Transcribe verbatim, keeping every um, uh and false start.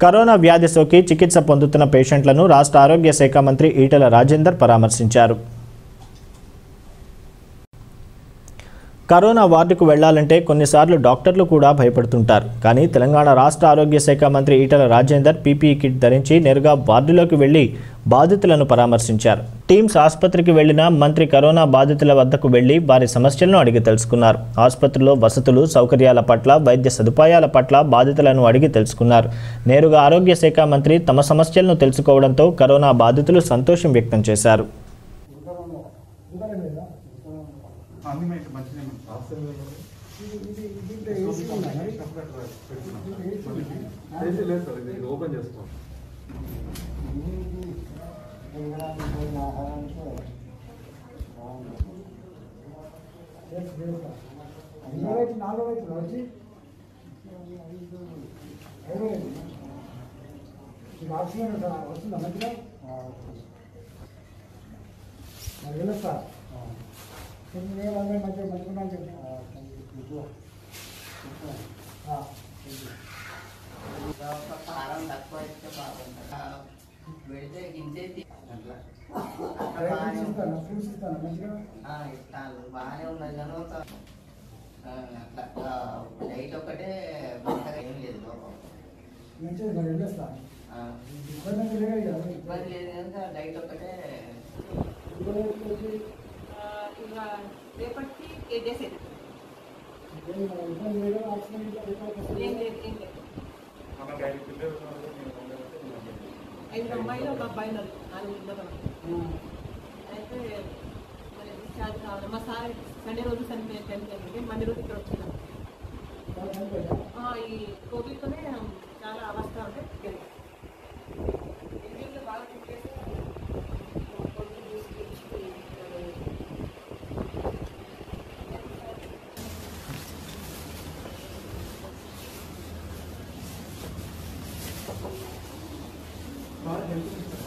Corona వ్యాధి సోకి చికిత్స పొందుతున్న పేషెంట్లను రాష్ట్ర ఆరోగ్య శాఖ మంత్రి ఈటెల రాజేందర్ పరామర్శించారు. కరోనా వార్డుకు వెళ్లాలంటే కొన్నిసార్లు డాక్టర్లు కూడా భయపడుతుంటారు. కానీ తెలంగాణ రాష్ట్ర ఆరోగ్య శాఖ మంత్రి ఈటెల రాజేందర్ పీపీఈ కిట్ ధరించి నేరుగా వార్డులోకి వెళ్లి బాధితులను పరామర్శించారు. టీమ్స్ ఆసుపత్రికి వెళ్లిన మంత్రి కరోనా బాధితుల వద్దకు వెళ్లి వారి సమస్యలను అడిగి తెలుసుకున్నారు. ఆసుపత్రిలో వసతులు, సౌకర్యాల పట్ల, వైద్య సదుపాయాల పట్ల బాధితులను అడిగి తెలుసుకున్నారు. నేరుగా ఆరోగ్య శాఖ మంత్రి తమ సమస్యలను తెలుసుకోవడంతో కరోనా బాధితులు సంతోషం వ్యక్తం చేశారు. బాగానే ఉన్నది కానీ ఒక అట్లా డైట్ ఒకటే ఏం లేదు లోపం ఇబ్బంది లేదు కనుక డైట్ ఒకటే రేపటికి ఎయిట్ డేస్ ఐదు అమ్మాయిలు ఒక అబ్బాయి ఉన్నారు. నాలుగు అయితే మరి డిశ్చార్జ్ కావాలి. మా సార్ సండే రోజు సండే టెన్త్ మండే రోజు ఇక్కడ వచ్చినాం. ఈ కోవిడ్తోనే చాలా అవస్థ ఉంటే బాగా చెప్పేసి Hello.